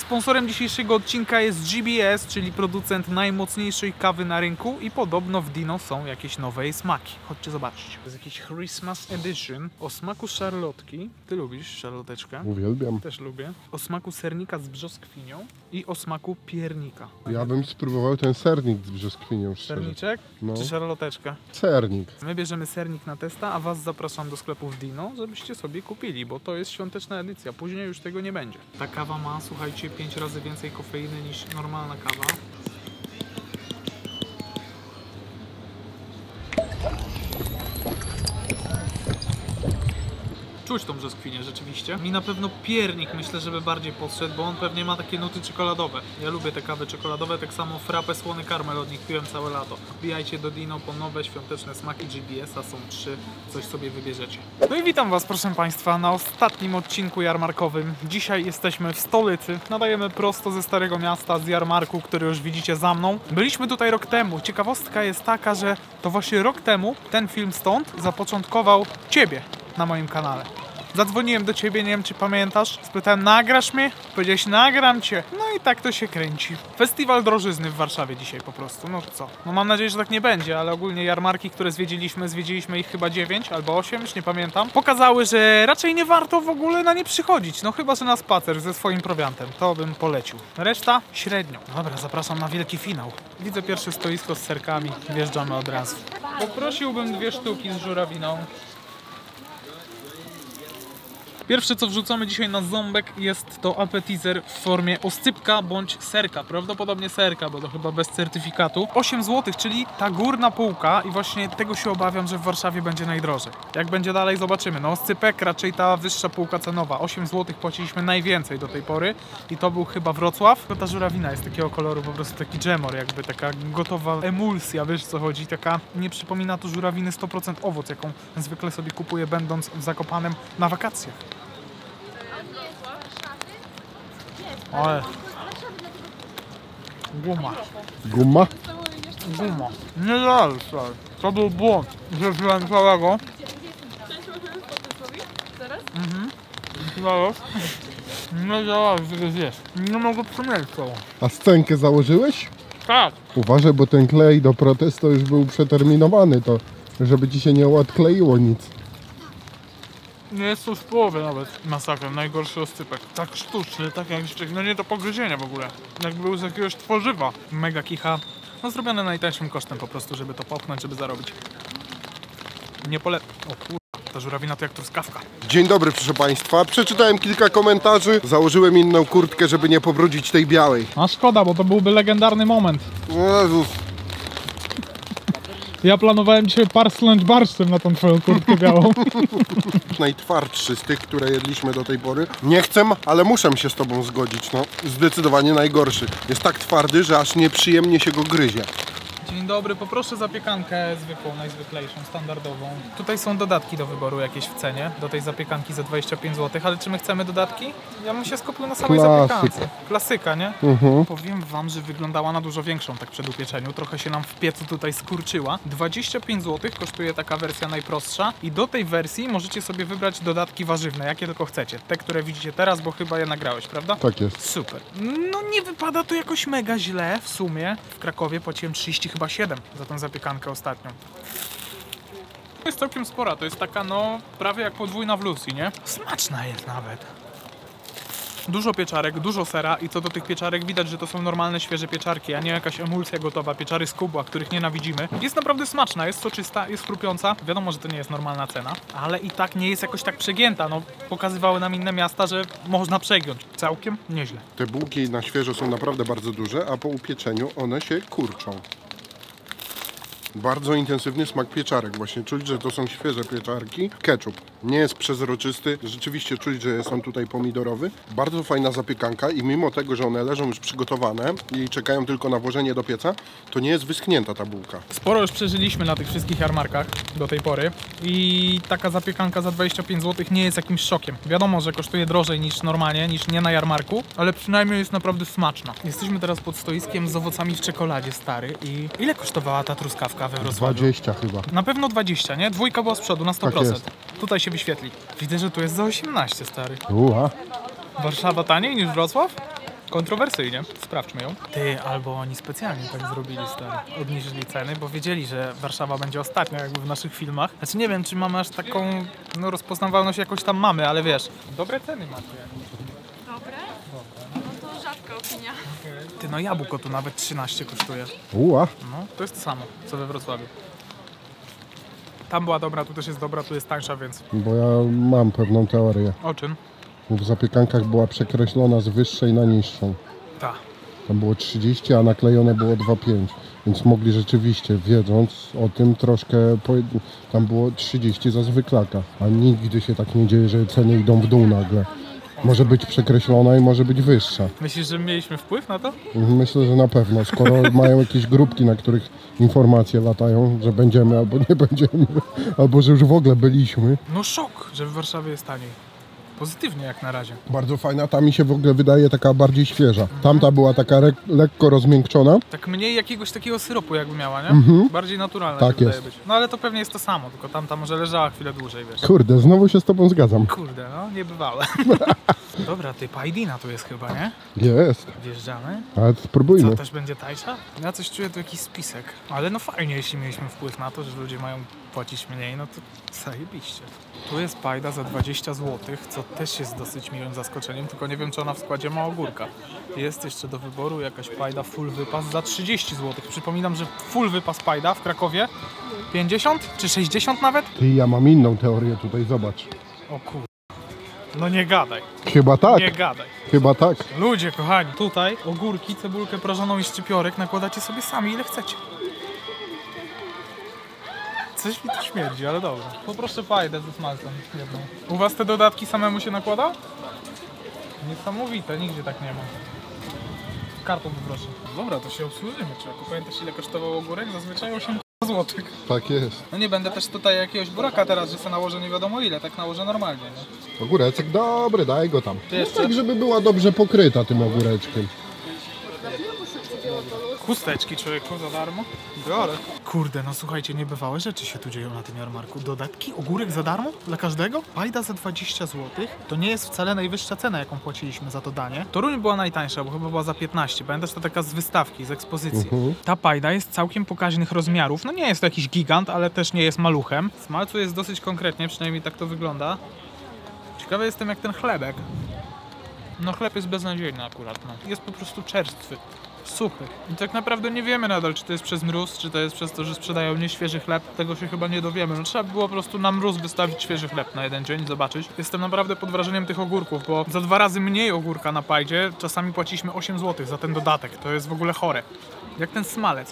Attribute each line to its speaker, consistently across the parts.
Speaker 1: Sponsorem dzisiejszego odcinka jest GBS, czyli producent najmocniejszej kawy na rynku i podobno w Dino są jakieś nowe jej smaki. Chodźcie zobaczyć. To jest jakiś Christmas Edition o smaku szarlotki. Ty lubisz szarloteczkę?
Speaker 2: Uwielbiam.
Speaker 1: Też lubię. O smaku sernika z brzoskwinią i o smaku piernika.
Speaker 2: Ja bym spróbował ten sernik z brzoskwinią.
Speaker 1: Serniczek
Speaker 2: No.
Speaker 1: czy szarloteczka?
Speaker 2: Sernik.
Speaker 1: My bierzemy sernik na testa, a was zapraszam do sklepów Dino, żebyście sobie kupili, bo to jest świąteczna edycja. Później już tego nie będzie. Ta kawa ma, słuchajcie, 5 razy więcej kofeiny niż normalna kawa. Czuć tą brzoskwinię rzeczywiście. Mi na pewno piernik myślę, żeby bardziej podszedł, bo on pewnie ma takie nuty czekoladowe. Ja lubię te kawy czekoladowe, tak samo frappę słony karmel od nich piłem całe lato. Wbijajcie do Dino po nowe świąteczne smaki GBS-a, są 3, coś sobie wybierzecie. No i witam was, proszę państwa, na ostatnim odcinku jarmarkowym. Dzisiaj jesteśmy w stolicy, nadajemy prosto ze Starego Miasta, z jarmarku, który już widzicie za mną. Byliśmy tutaj rok temu. Ciekawostka jest taka, że to właśnie rok temu ten film stąd zapoczątkował ciebie na moim kanale. Zadzwoniłem do ciebie, nie wiem czy pamiętasz, spytałem, nagrasz mnie? Powiedziałeś, nagram cię. No i tak to się kręci. Festiwal drożyzny w Warszawie dzisiaj po prostu, no co? No mam nadzieję, że tak nie będzie, ale ogólnie jarmarki, które zwiedziliśmy ich chyba 9 albo 8, już nie pamiętam, pokazały, że raczej nie warto w ogóle na nie przychodzić, no chyba, że na spacer ze swoim prowiantem, to bym polecił. Reszta średnio. Dobra, zapraszam na wielki finał. Widzę pierwsze stoisko z serkami, wjeżdżamy od razu. Poprosiłbym 2 sztuki z żurawiną. Pierwsze co wrzucamy dzisiaj na ząbek jest to appetizer w formie oscypka bądź serka. Prawdopodobnie serka, bo to chyba bez certyfikatu. 8 zł, czyli ta górna półka i właśnie tego się obawiam, że w Warszawie będzie najdrożej. Jak będzie dalej zobaczymy. No oscypek raczej ta wyższa półka cenowa. 8 zł płaciliśmy najwięcej do tej pory i to był chyba Wrocław. Ta żurawina jest takiego koloru, po prostu taki dżemor, jakby taka gotowa emulsja, wiesz co chodzi. Taka nie przypomina tu żurawiny 100% owoc, jaką zwykle sobie kupuję będąc w Zakopanem na wakacjach. Ale guma.
Speaker 2: Guma?
Speaker 1: Guma. Nie dalej, stary. To był błąd, że wziąłem całego. Zaraz? Nie działałeś, że zjesz. Nie mogę przemylić całą.
Speaker 2: A scenkę założyłeś?
Speaker 1: Tak.
Speaker 2: Uważaj, bo ten klej do protestu już był przeterminowany, to żeby ci się nie odkleiło nic.
Speaker 1: Nie jest to w połowie nawet masakra, najgorszy oscypek. Tak sztuczny, tak jak no nie do pogryzienia w ogóle. Jakby był z jakiegoś tworzywa. Mega kicha. No zrobione najtańszym kosztem po prostu, żeby to popchnąć, żeby zarobić. Nie O kurwa, ta żurawina to jak truskawka.
Speaker 2: Dzień dobry, proszę państwa. Przeczytałem kilka komentarzy, założyłem inną kurtkę, żeby nie pobrudzić tej białej.
Speaker 1: A szkoda, bo to byłby legendarny moment.
Speaker 2: Jezus.
Speaker 1: Ja planowałem dzisiaj parsląć barszczem na tą twoją kurtkę białą.
Speaker 2: Najtwardszy z tych, które jedliśmy do tej pory. Nie chcę, ale muszę się z tobą zgodzić. No, zdecydowanie najgorszy. Jest tak twardy, że aż nieprzyjemnie się go gryzie.
Speaker 1: Dzień dobry, poproszę zapiekankę zwykłą, najzwyklejszą, standardową. Tutaj są dodatki do wyboru jakieś w cenie, do tej zapiekanki za 25 zł, ale czy my chcemy dodatki? Ja bym się skupił na samej zapiekance. Klasyka, nie? Powiem wam, że wyglądała na dużo większą tak przed upieczeniu, trochę się nam w piecu tutaj skurczyła. 25 zł kosztuje taka wersja najprostsza i do tej wersji możecie sobie wybrać dodatki warzywne, jakie tylko chcecie. Te, które widzicie teraz, bo chyba je nagrałeś, prawda?
Speaker 2: Tak jest.
Speaker 1: Super. No nie wypada to jakoś mega źle w sumie. W Krakowie płaciłem 37 za tą zapiekankę ostatnią. To jest całkiem spora, to jest taka no prawie jak podwójna w Lucy, nie? Smaczna jest nawet. Dużo pieczarek, dużo sera i co do tych pieczarek widać, że to są normalne, świeże pieczarki, a nie jakaś emulsja gotowa, pieczary z kubła, których nienawidzimy. Jest naprawdę smaczna, jest soczysta, jest chrupiąca. Wiadomo, że to nie jest normalna cena, ale i tak nie jest jakoś tak przegięta. No, pokazywały nam inne miasta, że można przegiąć. Całkiem nieźle.
Speaker 2: Te bułki na świeżo są naprawdę bardzo duże, a po upieczeniu one się kurczą. Bardzo intensywny smak pieczarek. Właśnie czuć, że to są świeże pieczarki. Ketchup nie jest przezroczysty. Rzeczywiście czuć, że są tutaj pomidorowy. Bardzo fajna zapiekanka i mimo tego, że one leżą już przygotowane i czekają tylko na włożenie do pieca, to nie jest wyschnięta ta bułka. Sporo
Speaker 1: już przeżyliśmy na tych wszystkich jarmarkach do tej pory i taka zapiekanka za 25 zł nie jest jakimś szokiem. Wiadomo, że kosztuje drożej niż normalnie, niż nie na jarmarku, ale przynajmniej jest naprawdę smaczna. Jesteśmy teraz pod stoiskiem z owocami w czekoladzie, stary. I ile kosztowała ta truskawka we Wrocławiu?
Speaker 2: 20 chyba.
Speaker 1: Na pewno 20, nie? Dwójka była z przodu, na 100%.
Speaker 2: Tak jest.
Speaker 1: Tutaj się wyświetli. Widzę, że tu jest za 18, stary.
Speaker 2: Uha.
Speaker 1: Warszawa taniej niż Wrocław? Kontrowersyjnie. Sprawdźmy ją. Ty, albo oni specjalnie tak zrobili, stary. Obniżyli ceny, bo wiedzieli, że Warszawa będzie ostatnia jakby w naszych filmach. Znaczy nie wiem, czy mamy aż taką, no rozpoznawalność jakoś tam mamy, ale wiesz. Dobre ceny macie.
Speaker 3: Dobre? No to rzadka opinia.
Speaker 1: Ty, no jabłko tu nawet 13 kosztuje.
Speaker 2: Uła.
Speaker 1: No, to jest to samo, co we Wrocławiu. Tam była dobra, tu też jest dobra, tu jest tańsza, więc...
Speaker 2: Bo ja mam pewną teorię.
Speaker 1: O czym?
Speaker 2: W zapiekankach była przekreślona z wyższej na niższą.
Speaker 1: Ta.
Speaker 2: Tam było 30, a naklejone było 2,5. Więc mogli rzeczywiście, wiedząc o tym troszkę, tam było 30 za zwyklaka. A nigdy się tak nie dzieje, że ceny idą w dół nagle. Może być przekreślona i może być wyższa.
Speaker 1: Myślisz, że mieliśmy wpływ na to?
Speaker 2: Myślę, że na pewno. Skoro mają jakieś grupki, na których informacje latają, że będziemy albo nie będziemy, albo że już w ogóle byliśmy.
Speaker 1: No szok, że w Warszawie jest taniej. Pozytywnie jak na razie.
Speaker 2: Bardzo fajna, ta mi się w ogóle wydaje taka bardziej świeża. Tamta była taka lekko rozmiękczona.
Speaker 1: Tak mniej jakiegoś takiego syropu jakby miała, nie? Bardziej naturalna
Speaker 2: Tak
Speaker 1: się wydaje
Speaker 2: jest.
Speaker 1: być. No ale to pewnie jest to samo, tylko tamta może leżała chwilę dłużej, wiesz.
Speaker 2: Kurde, znowu się z tobą zgadzam.
Speaker 1: Kurde, no niebywałe. Dobra, ty, Pajdina tu jest chyba, nie?
Speaker 2: Jest,
Speaker 1: Wjeżdżamy.
Speaker 2: ale spróbujmy.
Speaker 1: Co, też będzie tańsza? Ja coś czuję, tu jakiś spisek. Ale no fajnie, jeśli mieliśmy wpływ na to, że ludzie mają płacić mniej, no to zajebiście. Tu jest pajda za 20 zł, co też jest dosyć miłym zaskoczeniem, tylko nie wiem, czy ona w składzie ma ogórka. Jest jeszcze do wyboru jakaś pajda full wypas za 30 zł. Przypominam, że full wypas pajda w Krakowie 50 czy 60 nawet?
Speaker 2: Ty, ja mam inną teorię tutaj, zobacz.
Speaker 1: O kur... No nie gadaj,
Speaker 2: Chyba tak,
Speaker 1: nie gadaj.
Speaker 2: chyba tak.
Speaker 1: Ludzie kochani, tutaj ogórki, cebulkę prażoną i szczypiorek nakładacie sobie sami ile chcecie. Coś mi tu śmierdzi, ale dobra. Poproszę fajdę ze smalcem jedną. U was te dodatki samemu się nakłada? Niesamowite, nigdzie tak nie ma. Kartą poproszę. Dobra, to się obsłużymy. Czy pamiętasz ile kosztował ogórek? Zazwyczaj 8 zł.
Speaker 2: Tak jest.
Speaker 1: No nie będę też tutaj jakiegoś buraka teraz, że sobie nałożę nie wiadomo ile, tak nałożę normalnie, nie?
Speaker 2: Ogóreczek dobry, daj go tam. No
Speaker 1: Jeszcze?
Speaker 2: tak, żeby była dobrze pokryta tym ogóreczkiem.
Speaker 1: Chusteczki człowieku za darmo? Biorę. Kurde, no słuchajcie, niebywałe rzeczy się tu dzieją na tym jarmarku. Dodatki? Ogórek za darmo? Dla każdego? Pajda za 20 zł. To nie jest wcale najwyższa cena, jaką płaciliśmy za to danie. Toruń była najtańsza, bo chyba była za 15. Pamiętasz, to taka z wystawki, z ekspozycji. Ta pajda jest całkiem pokaźnych rozmiarów. No nie jest to jakiś gigant, ale też nie jest maluchem. Smalcu jest dosyć konkretnie, przynajmniej tak to wygląda. Ciekawy jestem jak ten chlebek. No chleb jest beznadziejny akurat, no. Jest po prostu czerstwy. Suchy. I tak naprawdę nie wiemy nadal, czy to jest przez mróz, czy to jest przez to, że sprzedają nieświeży chleb. Tego się chyba nie dowiemy. No, trzeba by było po prostu na mróz wystawić świeży chleb na jeden dzień, zobaczyć. Jestem naprawdę pod wrażeniem tych ogórków, bo za 2 razy mniej ogórka na pajdzie czasami płaciliśmy 8 zł za ten dodatek. To jest w ogóle chore. Jak ten smalec.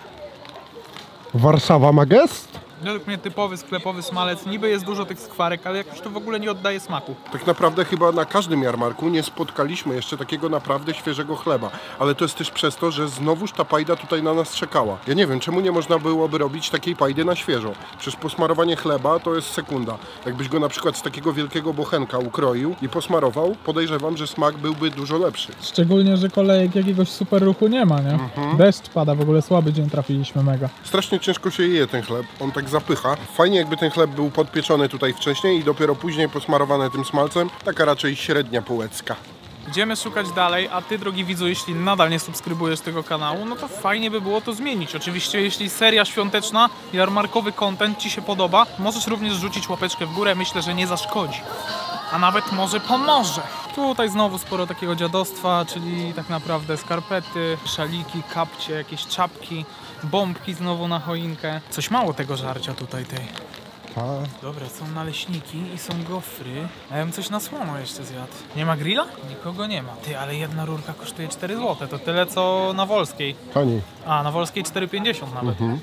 Speaker 2: Warszawa ma gest?
Speaker 1: Według mnie typowy sklepowy smalec. Niby jest dużo tych skwarek, ale jakoś to w ogóle nie oddaje smaku.
Speaker 2: Tak naprawdę chyba na każdym jarmarku nie spotkaliśmy jeszcze takiego naprawdę świeżego chleba. Ale to jest też przez to, że znowuż ta pajda tutaj na nas czekała. Ja nie wiem, czemu nie można byłoby robić takiej pajdy na świeżo. Przecież posmarowanie chleba to jest sekunda. Jakbyś go na przykład z takiego wielkiego bochenka ukroił i posmarował, podejrzewam, że smak byłby dużo lepszy.
Speaker 1: Szczególnie, że kolejek jakiegoś super ruchu nie ma, nie? Deszcz pada, w ogóle słaby dzień trafiliśmy mega.
Speaker 2: Strasznie ciężko się je ten chleb, on tak zapycha. Fajnie jakby ten chleb był podpieczony tutaj wcześniej i dopiero później posmarowany tym smalcem. Taka raczej średnia półecka.
Speaker 1: Idziemy szukać dalej, a ty, drogi widzu, jeśli nadal nie subskrybujesz tego kanału, no to fajnie by było to zmienić. Oczywiście, jeśli seria świąteczna, jarmarkowy content ci się podoba, możesz również rzucić łapeczkę w górę, myślę, że nie zaszkodzi. A nawet może pomoże. Tutaj znowu sporo takiego dziadostwa, czyli tak naprawdę skarpety, szaliki, kapcie, jakieś czapki, bombki znowu na choinkę. Coś mało tego żarcia tutaj tej. Dobra, są naleśniki i są gofry. A ja bym coś na słono jeszcze zjadł. Nie ma grilla? Nikogo nie ma. Ty, ale jedna rurka kosztuje 4 zł. To tyle co na Wolskiej.
Speaker 2: Taniej.
Speaker 1: A, na Wolskiej 4,50 nawet. Nie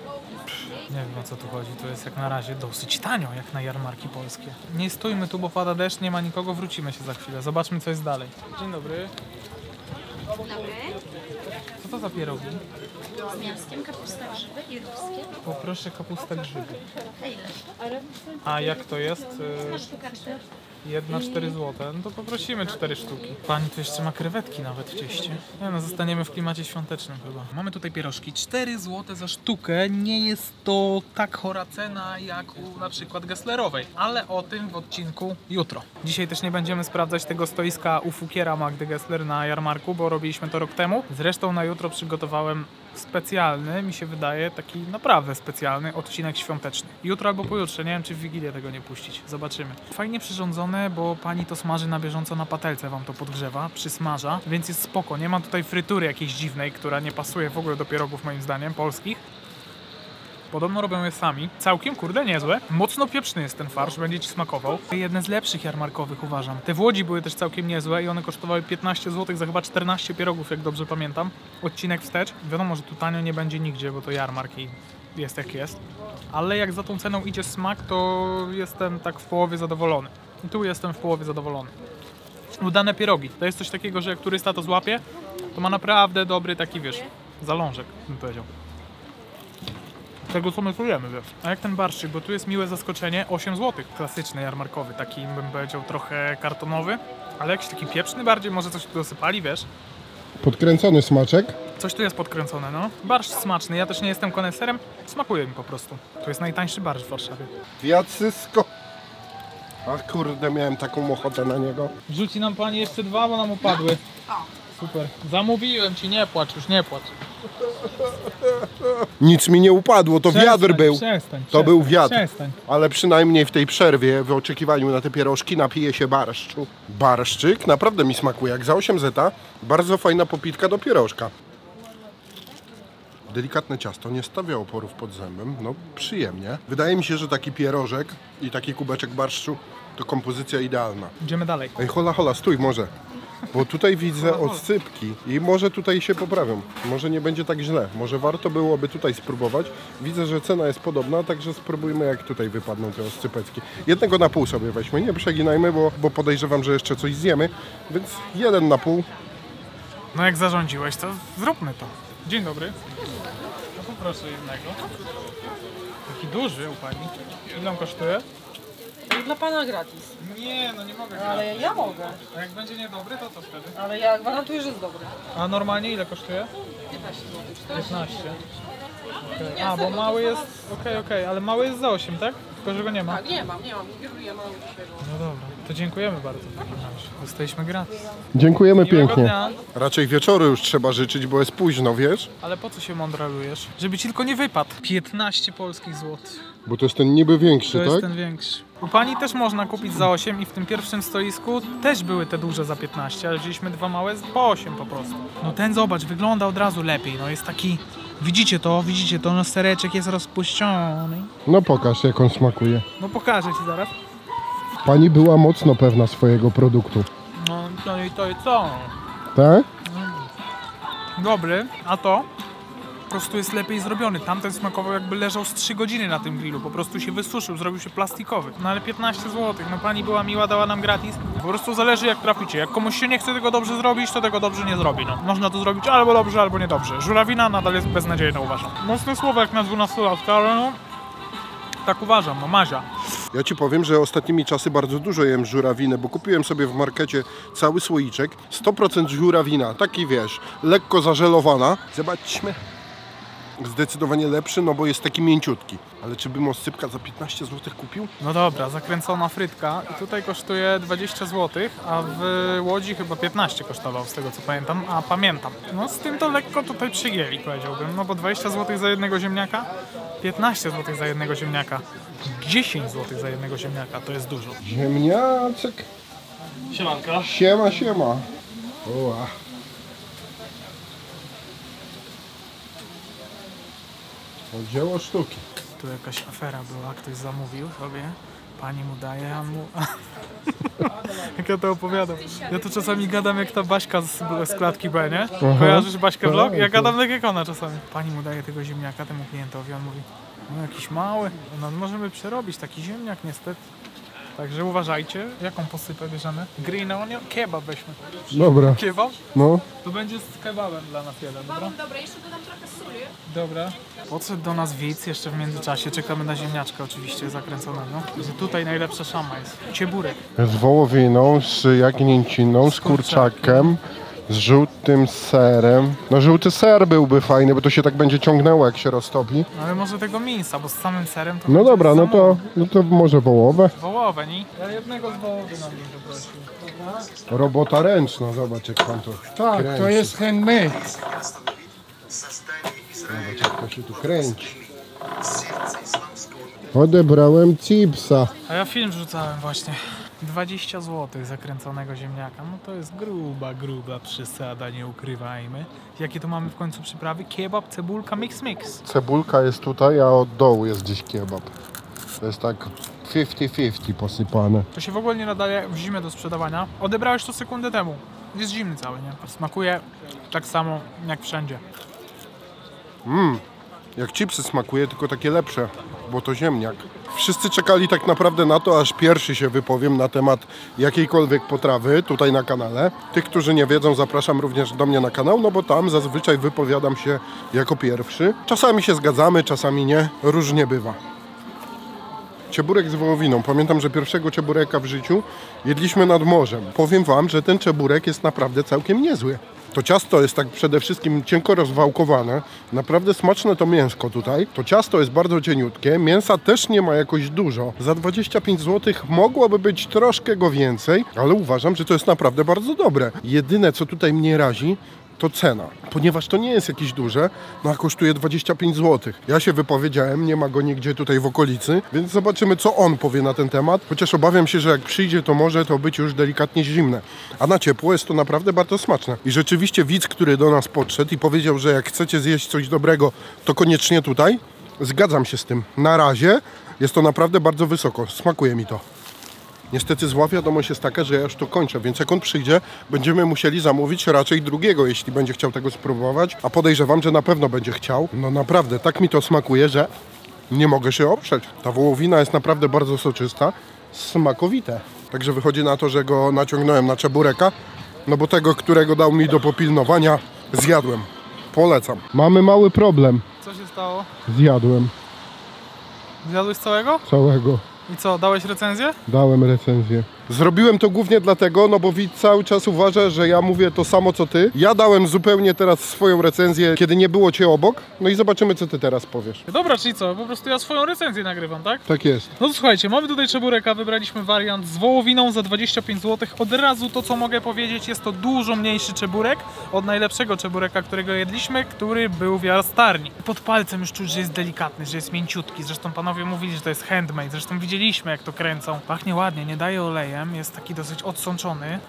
Speaker 1: wiem o co tu chodzi. To jest jak na razie dosyć tanio, jak na jarmarki polskie. Nie stójmy tu, bo pada deszcz, nie ma nikogo. Wrócimy się za chwilę. Zobaczmy, co jest dalej. Dzień dobry.
Speaker 3: Dobry.
Speaker 1: Co to za pierogi?
Speaker 3: Z mięskiem, kapusta grzyby i ruskie.
Speaker 1: Poproszę kapustę grzyby.
Speaker 3: A ile?
Speaker 1: A jak to jest?
Speaker 3: Na sztuka 4.
Speaker 1: Jedna 4 zł. No to poprosimy 4 sztuki. Pani tu jeszcze ma krewetki nawet w cieście. Nie no, zostaniemy w klimacie świątecznym chyba. Mamy tutaj pierożki. 4 zł za sztukę. Nie jest to tak chora cena jak u na przykład Gesslerowej. Ale o tym w odcinku jutro. Dzisiaj też nie będziemy sprawdzać tego stoiska u Fukiera Magdy Gessler na jarmarku, bo robiliśmy to rok temu. Zresztą na jutro przygotowałem specjalny, mi się wydaje, taki naprawdę specjalny odcinek świąteczny. Jutro albo pojutrze, nie wiem czy w Wigilię tego nie puścić. Zobaczymy. Fajnie przyrządzone, bo pani to smaży na bieżąco na patelce, wam to podgrzewa, przysmaża, więc jest spoko. Nie ma tutaj frytury jakiejś dziwnej, która nie pasuje w ogóle do pierogów moim zdaniem, polskich. Podobno robią je sami. Całkiem, kurde, niezłe. Mocno pieprzny jest ten farsz, będzie ci smakował. Jedne z lepszych jarmarkowych uważam. Te w Łodzi były też całkiem niezłe i one kosztowały 15 zł za chyba 14 pierogów, jak dobrze pamiętam. Odcinek wstecz. Wiadomo, że tu tanio nie będzie nigdzie, bo to jarmark i jest jak jest. Ale jak za tą ceną idzie smak, to jestem tak w połowie zadowolony. I tu jestem w połowie zadowolony. Udane pierogi. To jest coś takiego, że jak turysta to złapie, to ma naprawdę dobry taki, wiesz, zalążek, bym powiedział. Tego co my czujemy, wiesz. A jak ten barszczyk, bo tu jest miłe zaskoczenie, 8 zł. Klasyczny jarmarkowy, taki bym powiedział trochę kartonowy, ale jakiś taki pieprzny bardziej, może coś tu dosypali, wiesz.
Speaker 2: Podkręcony smaczek.
Speaker 1: Coś tu jest podkręcone, no. Barszcz smaczny, ja też nie jestem koneserem, smakuje mi po prostu. To jest najtańszy barszcz w Warszawie.
Speaker 2: Fiacysko. Ach kurde, miałem taką ochotę na niego.
Speaker 1: Rzuci nam pani jeszcze 2, bo nam upadły. Super. Zamówiłem ci, nie płacz, już nie płacz.
Speaker 2: Nic mi nie upadło, to wiatr był.
Speaker 1: Przestań,
Speaker 2: To był wiatr.
Speaker 1: Przestań.
Speaker 2: Ale przynajmniej w tej przerwie, w oczekiwaniu na te pierożki, napiję się barszczu. Barszczyk naprawdę mi smakuje, jak za 8 zeta. Bardzo fajna popitka do pierożka. Delikatne ciasto, nie stawia oporów pod zębem, no przyjemnie. Wydaje mi się, że taki pierożek i taki kubeczek barszczu to kompozycja idealna.
Speaker 1: Idziemy dalej.
Speaker 2: Ej, hola, stój może. Bo tutaj widzę odsypki i może tutaj się poprawią. Może nie będzie tak źle. Może warto byłoby tutaj spróbować. Widzę, że cena jest podobna, także spróbujmy jak tutaj wypadną te oscypeczki. 1,5 sobie weźmy, nie przeginajmy, bo podejrzewam, że jeszcze coś zjemy. Więc 1,5.
Speaker 1: No jak zarządziłeś, to zróbmy to. Dzień dobry. No poproszę jednego. Taki duży u pani. Ile on kosztuje?
Speaker 4: Dla pana gratis.
Speaker 1: Nie, no nie mogę.
Speaker 4: Ale ja mogę.
Speaker 1: A jak będzie niedobry, to co wtedy?
Speaker 4: Ale ja gwarantuję, że jest dobry.
Speaker 1: A normalnie ile kosztuje?
Speaker 4: 15 zł.
Speaker 1: 15. Okay. A, bo mały jest... Okej, ale mały jest za 8, tak? Tylko, że go nie ma.
Speaker 4: Tak, nie mam. Kieruję mały świeżo.
Speaker 1: No dobra, to dziękujemy bardzo w takim razie. Dostaliśmy gratis.
Speaker 2: Dziękujemy
Speaker 1: Miłego
Speaker 2: pięknie.
Speaker 1: dnia.
Speaker 2: Raczej wieczoru już trzeba życzyć, bo jest późno, wiesz?
Speaker 1: Ale po co się mądralujesz? Żeby ci tylko nie wypadł. 15 polskich złotych.
Speaker 2: Bo to jest ten niby większy,
Speaker 1: To
Speaker 2: tak?
Speaker 1: jest ten większy. U pani też można kupić za 8 i w tym pierwszym stoisku też były te duże za 15, ale wzięliśmy 2 małe po 8 po prostu. No ten zobacz, wygląda od razu lepiej, no jest taki... Widzicie to, no sereczek jest rozpuszczony.
Speaker 2: No pokaż, jak on smakuje.
Speaker 1: No pokażę ci zaraz.
Speaker 2: Pani była mocno pewna swojego produktu.
Speaker 1: No i to i co?
Speaker 2: Tak?
Speaker 1: Dobry, a to? Po prostu jest lepiej zrobiony. Tamten smakował jakby leżał z 3 godziny na tym grillu. Po prostu się wysuszył, zrobił się plastikowy. No ale 15 zł. No pani była miła, dała nam gratis. Po prostu zależy jak traficie. Jak komuś się nie chce tego dobrze zrobić, to tego dobrze nie zrobi. No. Można to zrobić albo dobrze, albo niedobrze. Żurawina nadal jest beznadziejna, uważam. Mocne słowo jak na 12-latka, ale no... Tak uważam, no Mazia.
Speaker 2: Ja ci powiem, że ostatnimi czasy bardzo dużo jem żurawiny, bo kupiłem sobie w markecie cały słoiczek. 100% żurawina, taki wiesz, lekko zażelowana. Zobaczmy. Zdecydowanie lepszy, no bo jest taki mięciutki. Ale czy bym oscypka za 15 zł kupił?
Speaker 1: No dobra, zakręcona frytka i tutaj kosztuje 20 zł, a w Łodzi chyba 15 kosztował z tego co pamiętam, a pamiętam. No z tym to lekko tutaj przygięli, powiedziałbym, no bo 20 zł za jednego ziemniaka, 15 zł za jednego ziemniaka, 10 zł za jednego ziemniaka, to jest dużo.
Speaker 2: Ziemniaczek.
Speaker 1: Siemanka.
Speaker 2: Siema. Oła. To dzieło sztuki.
Speaker 1: Tu jakaś afera była, ktoś zamówił sobie, pani mu daje, a mu... Jak ja to opowiadam. Ja to czasami gadam jak ta Baśka z klatki B, nie? Kojarzysz Baśkę vlog? Ja gadam tak jak ona czasami. Pani mu daje tego ziemniaka temu klientowi, on mówi, no jakiś mały, no możemy przerobić taki ziemniak niestety. Także uważajcie, jaką posypę bierzemy. Green onion, kebab weźmy.
Speaker 2: Dobra,
Speaker 1: Kebab?
Speaker 2: no.
Speaker 1: To będzie z kebabem dla nas jeden, dobra?
Speaker 3: Dobra, jeszcze dodam trochę soli.
Speaker 1: Dobra. Podszedł do nas widz jeszcze w międzyczasie. Czekamy na ziemniaczkę oczywiście zakręconego. Że tutaj najlepsza szama jest. Cieburek.
Speaker 2: Z wołowiną, z jagnięciną, z kurczakiem, z żółtym serem. No żółty ser byłby fajny, bo to się tak będzie ciągnęło, jak się roztopi.
Speaker 1: Ale może tego mięsa, bo z samym serem to
Speaker 2: No
Speaker 1: będzie
Speaker 2: dobra, no
Speaker 1: samo.
Speaker 2: to może wołowe.
Speaker 1: Wołowe, nie? Ja jednego z wołowyną bym poprosił.
Speaker 2: Robota ręczna, zobacz jak pan to
Speaker 5: Tak,
Speaker 2: kręci.
Speaker 5: to jest handmade.
Speaker 2: Zobacz jak to się tu kręci. Odebrałem chipsa.
Speaker 1: A ja film wrzucałem właśnie. 20 zł zakręconego ziemniaka. No to jest gruba przesada, nie ukrywajmy. Jakie tu mamy w końcu przyprawy? Kebab, cebulka, mix.
Speaker 2: Cebulka jest tutaj, a od dołu jest gdzieś kebab. To jest tak 50-50 posypane.
Speaker 1: To się w ogóle nie nadaje w zimę do sprzedawania. Odebrałeś to sekundę temu. Jest zimny cały, nie? Smakuje tak samo jak wszędzie.
Speaker 2: Jak chipsy smakuje, tylko takie lepsze, bo to ziemniak. Wszyscy czekali tak naprawdę na to, aż pierwszy się wypowiem na temat jakiejkolwiek potrawy tutaj na kanale. Tych, którzy nie wiedzą, zapraszam również do mnie na kanał, no bo tam zazwyczaj wypowiadam się jako pierwszy. Czasami się zgadzamy, czasami nie, różnie bywa. Czeburek z wołowiną. Pamiętam, że pierwszego czebureka w życiu jedliśmy nad morzem. Powiem wam, że ten czeburek jest naprawdę całkiem niezły. To ciasto jest tak przede wszystkim cienko rozwałkowane. Naprawdę smaczne to mięsko tutaj. To ciasto jest bardzo cieniutkie. Mięsa też nie ma jakoś dużo. Za 25 zł mogłoby być troszkę go więcej, ale uważam, że to jest naprawdę bardzo dobre. Jedyne, co tutaj mnie razi, to cena, ponieważ to nie jest jakieś duże, no a kosztuje 25 zł. Ja się wypowiedziałem, nie ma go nigdzie tutaj w okolicy, więc zobaczymy, co on powie na ten temat, chociaż obawiam się, że jak przyjdzie, to może to być już delikatnie zimne, a na ciepło jest to naprawdę bardzo smaczne. I rzeczywiście widz, który do nas podszedł i powiedział, że jak chcecie zjeść coś dobrego, to koniecznie tutaj, zgadzam się z tym. Na razie jest to naprawdę bardzo wysoko, smakuje mi to. Niestety zła wiadomość jest taka, że ja już to kończę, więc jak on przyjdzie, będziemy musieli zamówić raczej drugiego, jeśli będzie chciał tego spróbować, a podejrzewam, że na pewno będzie chciał. No naprawdę, tak mi to smakuje, że nie mogę się oprzeć. Ta wołowina jest naprawdę bardzo soczysta, smakowite. Także wychodzi na to, że go naciągnąłem na czebureka, no bo tego, którego dał mi do popilnowania, zjadłem. Polecam. Mamy mały problem.
Speaker 1: Co się stało?
Speaker 2: Zjadłem
Speaker 1: Zjadłeś całego?
Speaker 2: całego.
Speaker 1: I co, dałeś recenzję?
Speaker 2: Dałem recenzję. Zrobiłem to głównie dlatego, no bo widz cały czas uważa, że ja mówię to samo co ty. Ja dałem zupełnie teraz swoją recenzję, kiedy nie było cię obok. No i zobaczymy, co ty teraz powiesz.
Speaker 1: Dobra, czyli co? Po prostu ja swoją recenzję nagrywam, tak?
Speaker 2: Tak jest.
Speaker 1: No to słuchajcie, mamy tutaj czebureka, wybraliśmy wariant z wołowiną za 25 zł. Od razu to, co mogę powiedzieć, jest to dużo mniejszy czeburek od najlepszego czebureka, którego jedliśmy, który był w Jarostarni. Pod palcem już czuć, że jest delikatny, że jest mięciutki. Zresztą panowie mówili, że to jest handmade. Zresztą widzieliśmy, jak to kręcą. Pachnie ładnie, nie daje olejem, jest taki dosyć odsączony.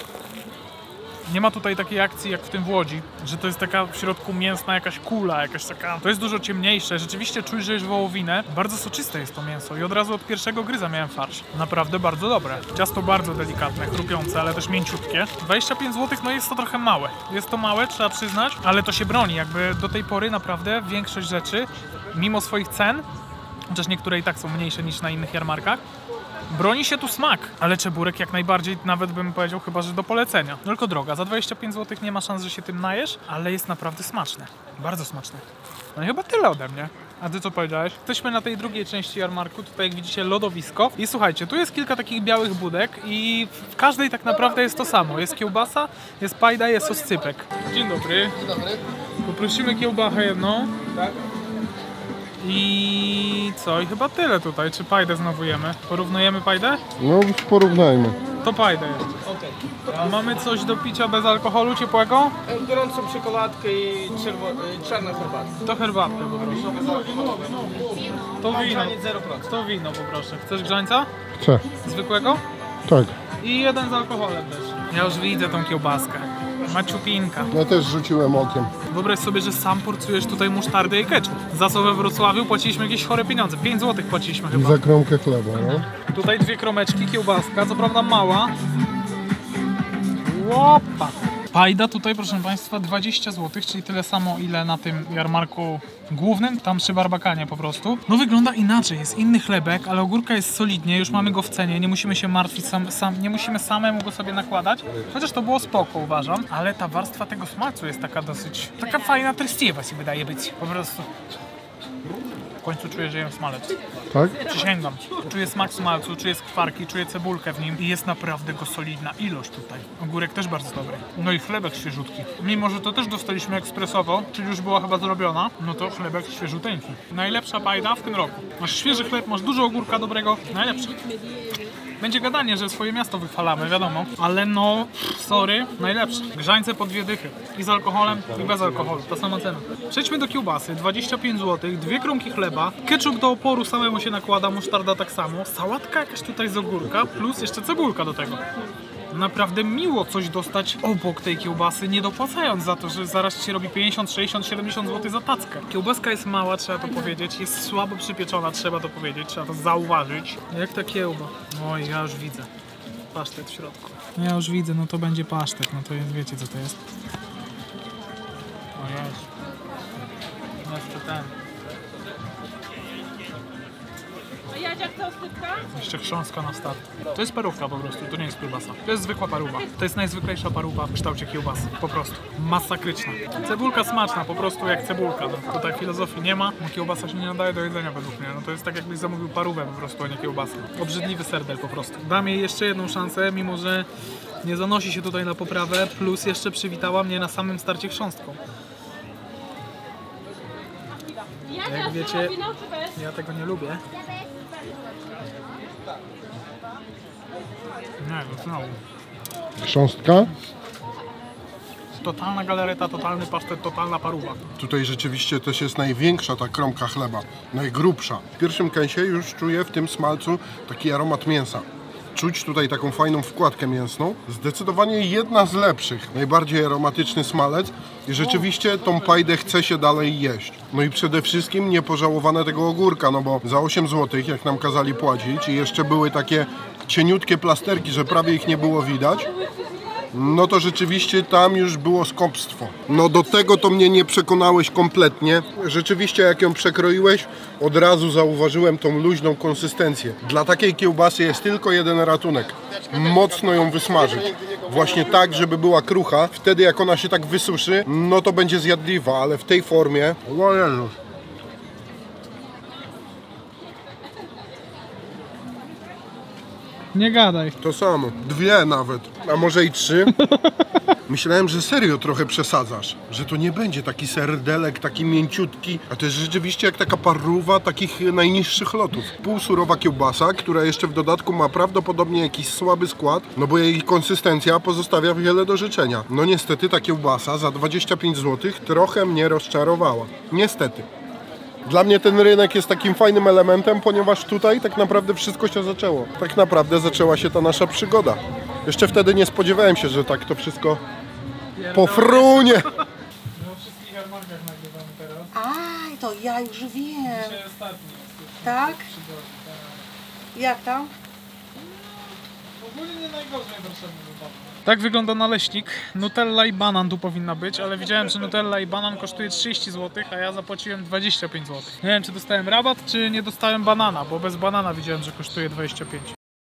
Speaker 1: Nie ma tutaj takiej akcji jak w tym w Łodzi, że to jest taka w środku mięsna jakaś kula, jakaś taka... To jest dużo ciemniejsze, rzeczywiście czuć, że jest wołowinę. Bardzo soczyste jest to mięso i od razu od pierwszego gryza miałem farsz. Naprawdę bardzo dobre. Ciasto bardzo delikatne, chrupiące, ale też mięciutkie. 25 zł, no jest to trochę małe. Jest to małe, trzeba przyznać, ale to się broni. Jakby do tej pory naprawdę większość rzeczy, mimo swoich cen, chociaż niektóre i tak są mniejsze niż na innych jarmarkach, broni się tu smak, ale czeburek jak najbardziej, nawet bym powiedział chyba, że do polecenia. No tylko droga, za 25 zł nie ma szans, że się tym najesz, ale jest naprawdę smaczne. Bardzo smaczne. No i chyba tyle ode mnie. A ty co powiedziałeś? Jesteśmy na tej drugiej części jarmarku, tutaj jak widzicie lodowisko. I słuchajcie, tu jest kilka takich białych budek i w każdej tak naprawdę jest to samo. Jest kiełbasa, jest pajda, jest oscypek. Dzień dobry.
Speaker 5: Dzień dobry.
Speaker 1: Poprosimy kiełbachę jedną. Tak. I co? I chyba tyle tutaj. Czy pajdę znowu jemy? Porównujemy pajdę?
Speaker 2: No porównajmy.
Speaker 1: To pajdę jeszcze.
Speaker 5: Okej.
Speaker 1: A mamy coś do picia bez alkoholu ciepłego?
Speaker 5: Gorącą czekoladkę i czarną herbatę.
Speaker 1: To herbatkę poproszę. To wino.
Speaker 5: 0%.
Speaker 1: To wino poproszę. Chcesz grzańca?
Speaker 2: Chcę.
Speaker 1: Zwykłego?
Speaker 2: Tak.
Speaker 1: I jeden z alkoholem też. Ja już widzę tą kiełbaskę. Maciupinka.
Speaker 2: Ja też rzuciłem okiem.
Speaker 1: Wyobraź sobie, że sam porcujesz tutaj musztardę i ketchup. Za co we Wrocławiu płaciliśmy jakieś chore pieniądze. 5 zł płaciliśmy
Speaker 2: I
Speaker 1: chyba.
Speaker 2: za kromkę chleba, no.
Speaker 1: Tutaj 2 kromeczki, kiełbaska, co prawda mała. Łopa! Pajda tutaj, proszę Państwa, 20 zł, czyli tyle samo, ile na tym jarmarku głównym, tam przy Barbakanie po prostu. No wygląda inaczej, jest inny chlebek, ale ogórka jest solidnie, już mamy go w cenie, nie musimy się martwić, nie musimy samemu go sobie nakładać. Chociaż to było spoko, uważam, ale ta warstwa tego smalcu jest taka dosyć, taka fajna, treściwa się wydaje być, po prostu. W końcu czuję, że jem smalec.
Speaker 2: Tak?
Speaker 1: Przysięgam. Czuję smak smalcu, czuję skwarki, czuję cebulkę w nim i jest naprawdę go solidna ilość tutaj. Ogórek też bardzo dobry. No i chlebek świeżutki. Mimo, że to też dostaliśmy ekspresowo, czyli już była chyba zrobiona, no to chlebek świeżuteńki. Najlepsza pajda w tym roku. Masz świeży chleb, masz dużo ogórka dobrego, najlepszy. Będzie gadanie, że swoje miasto wychwalamy, wiadomo, ale no, sorry, najlepsze. Grzańce po 2 dychy. I z alkoholem, i bez alkoholu, ta sama cena. Przejdźmy do kiełbasy, 25 zł, 2 kromki chleba, ketchup do oporu samemu się nakłada, musztarda tak samo, sałatka jakaś tutaj z ogórka, plus jeszcze cebulka do tego. Naprawdę miło coś dostać obok tej kiełbasy, nie dopłacając za to, że zaraz ci się robi 50, 60, 70 zł za tackę. Kiełbaska jest mała, trzeba to powiedzieć, jest słabo przypieczona, trzeba to powiedzieć, trzeba to zauważyć. Jak ta kiełba? Oj, ja już widzę. Pasztet w środku. Ja już widzę, no to będzie pasztet, no to jest, wiecie co to jest. O jest. Jeszcze ten.
Speaker 3: Jadziak, co ostypka?
Speaker 1: Jeszcze chrząstka na start. To jest parówka po prostu, to nie jest kiełbasa. To jest zwykła paruwa. To jest najzwyklejsza paruwa w kształcie kiełbasy. Po prostu. Masakryczna. Cebulka smaczna, po prostu jak cebulka. No, tutaj filozofii nie ma, bo kiełbasa się nie nadaje do jedzenia według mnie. No to jest tak jakbyś zamówił parówę po prostu, a nie kiełbasę. Obrzydliwy serdel po prostu. Dam jej jeszcze jedną szansę, mimo że nie zanosi się tutaj na poprawę, plus jeszcze przywitała mnie na samym starcie chrząstką. Jak wiecie, ja tego nie lubię. Nie, to znowu.
Speaker 2: Chrząstka.
Speaker 1: Totalna galareta, totalny pasztet, totalna paruwa.
Speaker 2: Tutaj rzeczywiście też jest największa ta kromka chleba, najgrubsza. W pierwszym kęsie już czuję w tym smalcu taki aromat mięsa. Czuć tutaj taką fajną wkładkę mięsną. Zdecydowanie jedna z lepszych. Najbardziej aromatyczny smalec i rzeczywiście tą pajdę chce się dalej jeść. No i przede wszystkim niepożałowane tego ogórka, no bo za 8 zł, jak nam kazali płacić i jeszcze były takie cieniutkie plasterki, że prawie ich nie było widać, no to rzeczywiście tam już było skąpstwo. No do tego to mnie nie przekonałeś kompletnie. Rzeczywiście jak ją przekroiłeś, od razu zauważyłem tą luźną konsystencję. Dla takiej kiełbasy jest tylko jeden ratunek. Mocno ją wysmażyć. Właśnie tak, żeby była krucha. Wtedy jak ona się tak wysuszy, no to będzie zjadliwa, ale w tej formie... O Jezus.
Speaker 1: Nie gadaj.
Speaker 2: To samo. 2 nawet. A może i 3. Myślałem, że serio trochę przesadzasz. Że to nie będzie taki serdelek, taki mięciutki. A to jest rzeczywiście jak taka paruwa takich najniższych lotów. Półsurowa kiełbasa, która jeszcze w dodatku ma prawdopodobnie jakiś słaby skład. No bo jej konsystencja pozostawia wiele do życzenia. No niestety ta kiełbasa za 25 zł trochę mnie rozczarowała. Niestety. Dla mnie ten rynek jest takim fajnym elementem, ponieważ tutaj tak naprawdę wszystko się zaczęło. Tak naprawdę zaczęła się ta nasza przygoda. Jeszcze wtedy nie spodziewałem się, że tak to wszystko pofrunie.
Speaker 1: Na wszystkich jarmarkach nagrywamy teraz.
Speaker 4: Aj, to ja już wiem.
Speaker 1: Dzisiaj ostatni.
Speaker 4: Tak? Jak tam?
Speaker 1: Ogólnie nie najgorzej w Warszawie wypadło. Tak wygląda naleśnik. Nutella i banan tu powinna być, ale widziałem, że Nutella i banan kosztuje 30 zł, a ja zapłaciłem 25 zł. Nie wiem, czy dostałem rabat, czy nie dostałem banana, bo bez banana widziałem, że kosztuje 25.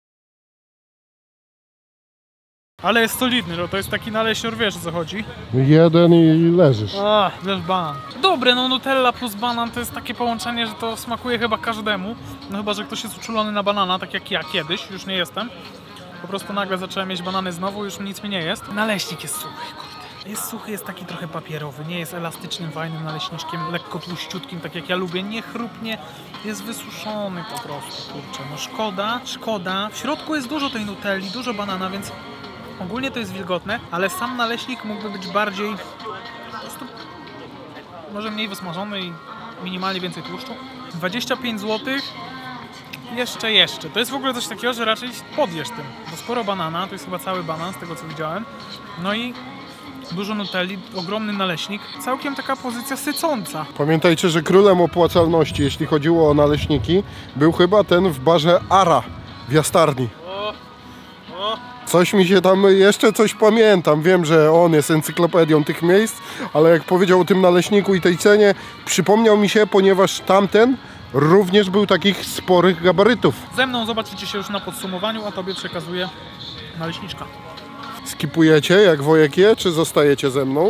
Speaker 1: Ale jest solidny, no to jest taki naleśnior, wiesz o co chodzi.
Speaker 2: Jeden i leżysz.
Speaker 1: A, też banan. Dobre, no Nutella plus banan to jest takie połączenie, że to smakuje chyba każdemu. No chyba, że ktoś jest uczulony na banana, tak jak ja kiedyś, już nie jestem. Po prostu nagle zacząłem mieć banany znowu, już nic mi nie jest. Naleśnik jest suchy, kurde. Jest suchy, jest taki trochę papierowy, nie jest elastycznym, fajnym naleśniczkiem, lekko tłuściutkim, tak jak ja lubię, nie chrupnie, jest wysuszony po prostu, kurczę. No szkoda. W środku jest dużo tej nutelli, dużo banana, więc ogólnie to jest wilgotne, ale sam naleśnik mógłby być bardziej, po prostu, może mniej wysmażony i minimalnie więcej tłuszczu. 25 zł. Jeszcze. To jest w ogóle coś takiego, że raczej podjesz tym, bo sporo banana, to jest chyba cały banan z tego co widziałem. No i dużo nutelli, ogromny naleśnik, całkiem taka pozycja sycąca.
Speaker 2: Pamiętajcie, że królem opłacalności, jeśli chodziło o naleśniki, był chyba ten w barze Ara w Jastarni. Coś mi się tam, jeszcze coś pamiętam. Wiem, że on jest encyklopedią tych miejsc, ale jak powiedział o tym naleśniku i tej cenie, przypomniał mi się, ponieważ tamten również był takich sporych gabarytów.
Speaker 1: Ze mną zobaczycie się już na podsumowaniu, a tobie przekazuję naleśniczka.
Speaker 2: Skipujecie, jak Wojek je, czy zostajecie ze mną?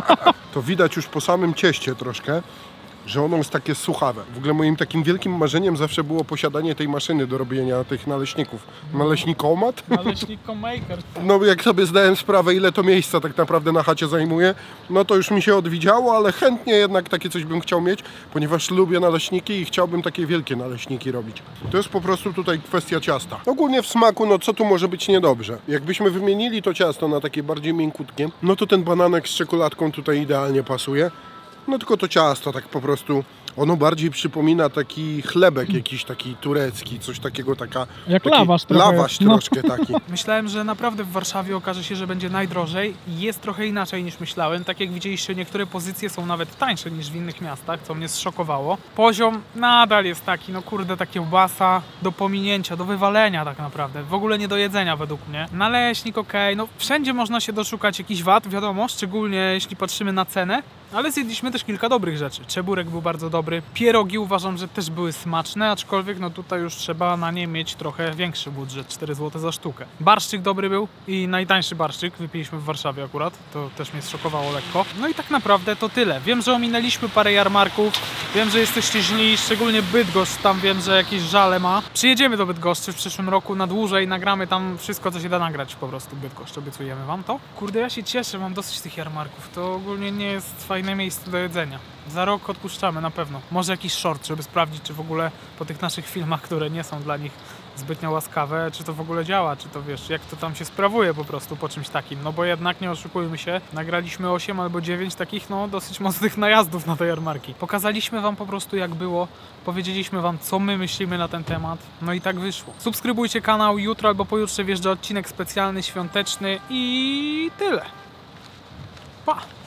Speaker 2: To widać już po samym cieście troszkę, że ono jest takie suchawe. W ogóle moim takim wielkim marzeniem zawsze było posiadanie tej maszyny do robienia tych naleśników. Naleśnikomat?
Speaker 1: Naleśniko maker.
Speaker 2: No jak sobie zdałem sprawę, ile to miejsca tak naprawdę na chacie zajmuje, no to już mi się odwidziało, ale chętnie jednak takie coś bym chciał mieć, ponieważ lubię naleśniki i chciałbym takie wielkie naleśniki robić. To jest po prostu tutaj kwestia ciasta. Ogólnie w smaku, no co tu może być niedobrze? Jakbyśmy wymienili to ciasto na takie bardziej miękutkie, no to ten bananek z czekoladką tutaj idealnie pasuje. No tylko to ciasto tak po prostu, ono bardziej przypomina taki chlebek jakiś taki turecki, coś takiego,
Speaker 1: Jak
Speaker 2: taki
Speaker 1: lawasz trochę.
Speaker 2: lawasz
Speaker 1: No.
Speaker 2: troszkę taki.
Speaker 1: Myślałem, że naprawdę w Warszawie okaże się, że będzie najdrożej. Jest trochę inaczej niż myślałem. Tak jak widzieliście, niektóre pozycje są nawet tańsze niż w innych miastach, co mnie zszokowało. Poziom nadal jest taki, no kurde, ta kiełbasa do pominięcia, do wywalenia tak naprawdę. W ogóle nie do jedzenia według mnie. Naleśnik okej, no wszędzie można się doszukać jakichś wad, wiadomo, szczególnie jeśli patrzymy na cenę. Ale zjedliśmy też kilka dobrych rzeczy. Czeburek był bardzo dobry. Pierogi uważam, że też były smaczne, aczkolwiek no tutaj już trzeba na nie mieć trochę większy budżet, 4 zł za sztukę. Barszczyk dobry był i najtańszy barszczyk wypiliśmy w Warszawie akurat. To też mnie zszokowało lekko. No i tak naprawdę to tyle. Wiem, że ominęliśmy parę jarmarków. Wiem, że jesteście źli, szczególnie Bydgoszcz, tam wiem, że jakieś żale ma. Przyjedziemy do Bydgoszczy w przyszłym roku na dłużej, nagramy tam wszystko, co się da nagrać po prostu. Bydgoszcz, obiecujemy wam to. Kurde, ja się cieszę, mam dosyć tych jarmarków. To ogólnie nie jest fajne miejsce do jedzenia. Za rok odpuszczamy na pewno. Może jakiś short, żeby sprawdzić, czy w ogóle po tych naszych filmach, które nie są dla nich zbytnio łaskawe, czy to w ogóle działa, czy to wiesz, jak to tam się sprawuje po prostu po czymś takim. No bo jednak nie oszukujmy się, nagraliśmy 8 albo 9 takich no dosyć mocnych najazdów na te jarmarki. Pokazaliśmy wam po prostu jak było, powiedzieliśmy wam co my myślimy na ten temat, no i tak wyszło. Subskrybujcie kanał, jutro albo pojutrze wjeżdża odcinek specjalny, świąteczny i tyle. Pa!